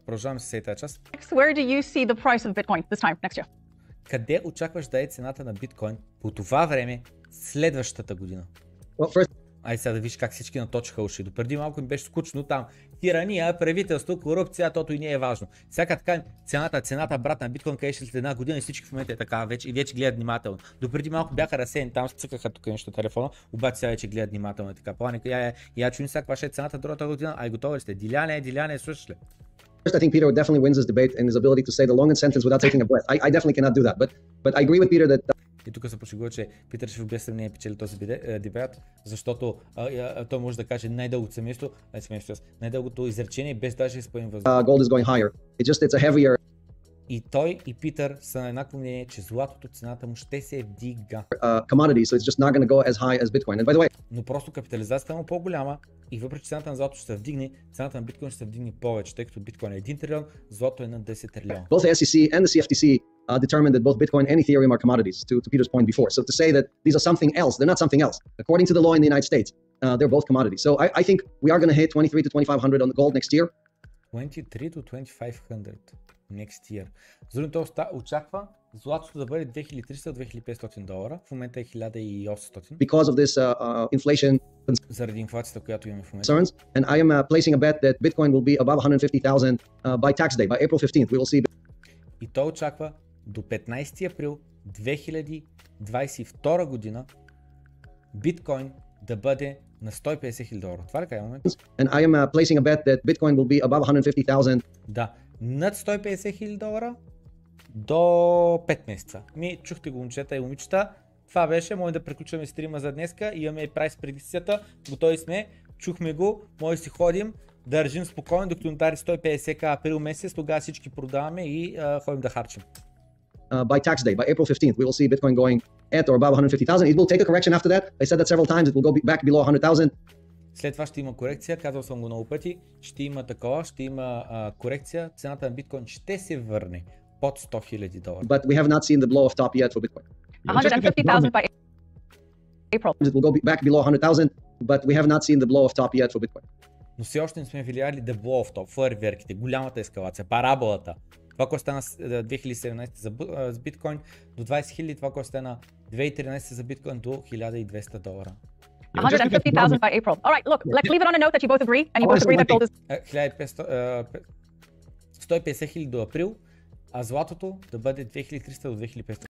продължаваме с тази част. Where do you see the price of Bitcoin this time next year? Къде очакваш да е цената на биткоин по това време следващата година? Айде сега да виж как всички наточиха уши. Допреди малко им беше скучно там. Тирания, правителство, корупция, тото и не е важно. Всяка така цената брат на биткоин къде ще след една година и всички в момента е така вече гледат внимателно. Допреди малко бяха разсеяни там, цъкаха тук нещо телефона, обаче сега вече гледат внимателно и така. Планика, я чуем сега каква ще е цената другата година, ай готови ли сте? Диляне, слушаш ли? First, I think Peter definitely wins this debate in his ability to say the longest sentence without taking a breath. I definitely cannot do that, but I agree with Peter that. И тук се пошегува, че Питър ще в без сравнение печели този дебат, защото той може да каже най-дългото най-дългото изречение без даже изпълнен въздух. Gold is going higher. It's a heavier. И той и Питър са на еднакво мнение, че златото цената му ще се вдига. Commodity, so it's just not going to go as high as Bitcoin. And by the way, но просто капитализацията му е по-голяма и въпреки цената на златото ще се вдигне, цената на биткоин ще се вдигне повече, тъй като биткоин е 1 трилион, злато е на 10 трилиона. Both the SEC and the CFTC determined that both Bitcoin and Ethereum are commodities, to Peter's point before. So to say that these are something else, they're not something else. According to the law in the United States, they're both commodities. So I think we are going to hit 23 to 2500 on the gold next year. 23 to 2500 next year. Злато очаква златото да бъде $2300-2500, в момента е $1800. Because of this inflation заради инфлацията, която имаме в момента. Concerns, and I am placing a bet that Bitcoin will be above 150,000 by tax day, by April 15th. We will see. И той очаква до 15 април 2022 година биткоин да бъде на $150,000. Това ли кажа момент? And I am placing a bet that Bitcoin will be above 150,000. Да, над $150,000 до 5 месеца. Чухте го, момчета и момичета. Това беше, може да приключваме стрима за днеска. Имаме и прайс предикцията. Готови сме. Чухме го. Може да си ходим. Държим спокойно, докато удари 150к април месец. Тогава всички продаваме и ходим да харчим. By tax day, by April 15th, we will see Bitcoin going at or above 150,000. It will take a correction after that. I said that several times. It will go back below 100,000. След това ще има корекция, казал съм го много пъти. Ще има такова, ще има корекция. Цената на биткоин ще се върне под $100,000. But we have not seen the blow off top yet for Bitcoin. 150,000 by April. It will go back below 100,000, but we have not seen the blow off top yet for Bitcoin. Но все още не сме видяли the blow off top, фойерверките, голямата ескалация, параболата. Това, което стана 2017 за биткоин до 20,000, това, което стана 2013 за биткоин до $1,200. 150,000 by April. All right, look, let's leave it on a note that you both agree, and you both agree that gold is 150,000 до април, а златото да бъде 2300 до 2500.